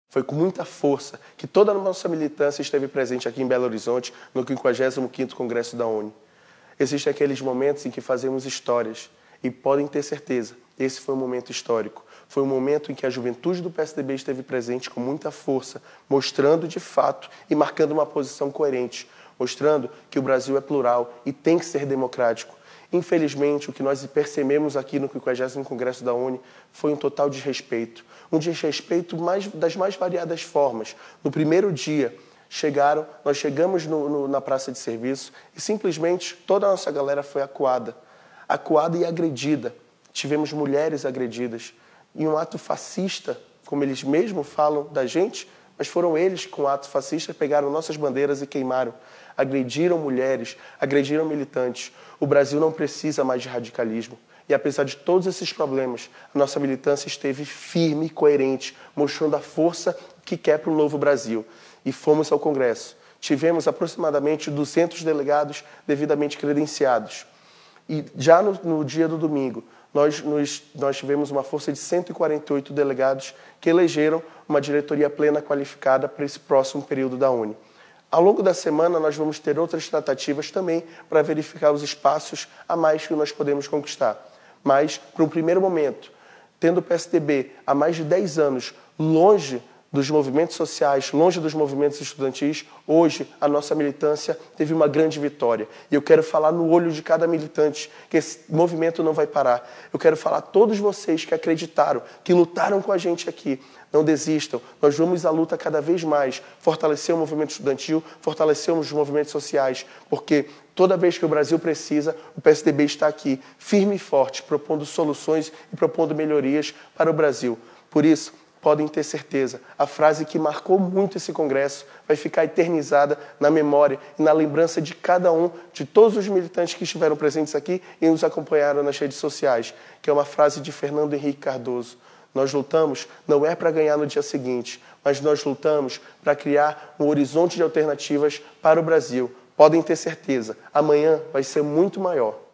Foi com muita força que toda a nossa militância esteve presente aqui em Belo Horizonte, no 55º Congresso da ONU. Existem aqueles momentos em que fazemos histórias e podem ter certeza, esse foi um momento histórico. Foi um momento em que a juventude do PSDB esteve presente com muita força, mostrando de fato e marcando uma posição coerente, mostrando que o Brasil é plural e tem que ser democrático. Infelizmente, o que nós percebemos aqui no 50º Congresso da ONU foi um total desrespeito. Um desrespeito das mais variadas formas. No primeiro dia, nós chegamos na praça de serviço e simplesmente toda a nossa galera foi acuada. Acuada e agredida. Tivemos mulheres agredidas. E um ato fascista, como eles mesmos falam da gente, mas foram eles que com o ato fascista pegaram nossas bandeiras e queimaram. Agrediram mulheres, agrediram militantes. O Brasil não precisa mais de radicalismo. E apesar de todos esses problemas, a nossa militância esteve firme e coerente, mostrando a força que quer para o novo Brasil. E fomos ao Congresso. Tivemos aproximadamente 200 delegados devidamente credenciados. E já no dia do domingo, nós tivemos uma força de 148 delegados que elegeram uma diretoria plena qualificada para esse próximo período da ONU. Ao longo da semana, nós vamos ter outras tratativas também para verificar os espaços a mais que nós podemos conquistar. Mas, para um primeiro momento, tendo o PSDB há mais de 10 anos longe dos movimentos sociais, longe dos movimentos estudantis, hoje a nossa militância teve uma grande vitória. E eu quero falar no olho de cada militante que esse movimento não vai parar. Eu quero falar a todos vocês que acreditaram, que lutaram com a gente aqui. Não desistam, nós vamos à luta cada vez mais, fortalecer o movimento estudantil, fortalecer os movimentos sociais, porque toda vez que o Brasil precisa, o PSDB está aqui, firme e forte, propondo soluções e propondo melhorias para o Brasil. Por isso, podem ter certeza, a frase que marcou muito esse congresso vai ficar eternizada na memória e na lembrança de cada um, de todos os militantes que estiveram presentes aqui e nos acompanharam nas redes sociais, que é uma frase de Fernando Henrique Cardoso. Nós lutamos não é para ganhar no dia seguinte, mas nós lutamos para criar um horizonte de alternativas para o Brasil. Podem ter certeza, amanhã vai ser muito maior.